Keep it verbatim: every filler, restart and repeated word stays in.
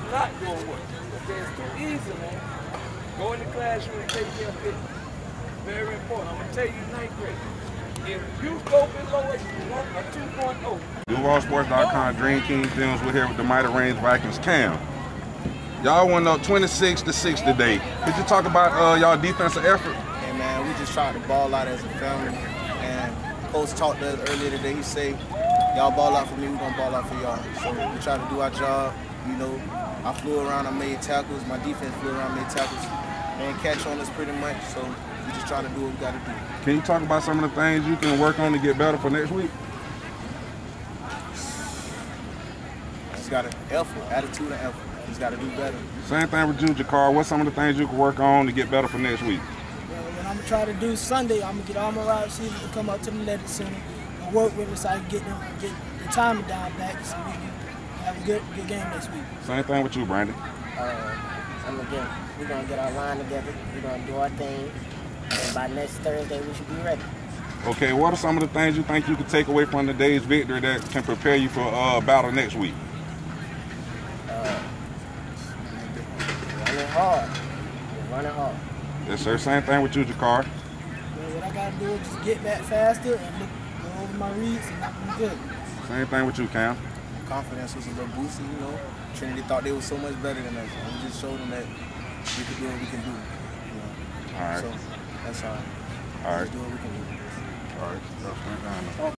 not doing work. Okay, it's too easy, man. Go in the classroom and take care of business. Very important. I'm gonna tell you ninth grade. If you go below a one or two point oh. Duval Sports dot com Dream King Films. We're here with the Mighty Range Vikings. Cam, y'all went up twenty-six to six today. Could you talk about uh, y'all defensive effort? Hey man, we just tried to ball out as a family. And Coach talked to us earlier today. He said, y'all ball out for me, we're gonna ball out for y'all. So we try to do our job. You know, I flew around, I made tackles. My defense flew around, made tackles. They didn't catch on us pretty much. So we just try to do what we gotta do. Can you talk about some of the things you can work on to get better for next week? Just got an effort, attitude and effort. Just got to do better. Same thing with you, Jakar. What's some of the things you can work on to get better for next week? Well, what I'm going to try to do Sunday, I'm going to get all my wide receivers to come up to the Levitt Center and work with us so I can get, them, get the timing down back so we can have a good, good game next week. Same thing with you, Brandon. Uh, I'm gonna get, we're going to get our line together. We're going to do our thing. And by next Thursday, we should be ready. Okay, what are some of the things you think you could take away from today's victory that can prepare you for uh, battle next week? Uh, running hard. We're running hard. Yes, sir. Same thing with you, Jakar. Well, what I got to do is just get back faster and look, go over my reads and knock them good. Same thing with you, Cam. Confidence was a little boosted, you know. Trinity thought they were so much better than us. And we just showed them that we can do what we can do. You know? All right. So that's all. All right. Just do what we can do. All right. That's